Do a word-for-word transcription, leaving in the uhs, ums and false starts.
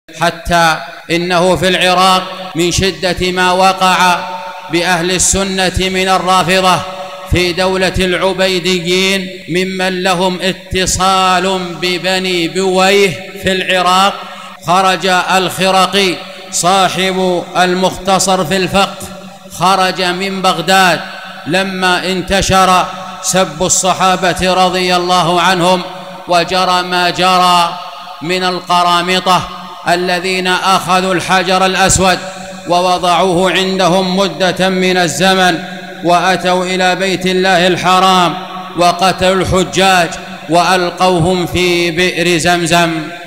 حتى إنه في العراق من شدة ما وقع بأهل السنة من الرافضة في دولة العبيديين ممن لهم اتصال ببني بويه في العراق، خرج الخرقي صاحب المختصر في الفقه، خرج من بغداد لما انتشر سب الصحابة رضي الله عنهم، وجرى ما جرى من القرامطة الذين أخذوا الحجر الأسود ووضعوه عندهم مدة من الزمن، وأتوا إلى بيت الله الحرام وقتلوا الحجاج وألقوهم في بئر زمزم.